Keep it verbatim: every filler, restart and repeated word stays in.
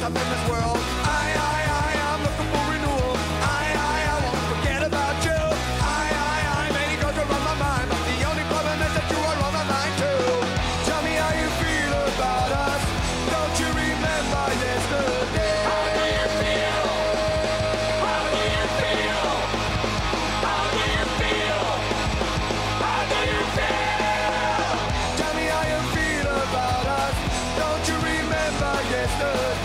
up in this world. I, I, I, I'm looking for renewal. I, I, I won't forget about you. I, I, I, many girls are on my mind, but the only problem is that you are on my mind too. Tell me how you feel about us. Don't you remember yesterday? How do you feel? How do you feel? How do you feel? How do you feel? Tell me how you feel about us. Don't you remember yesterday?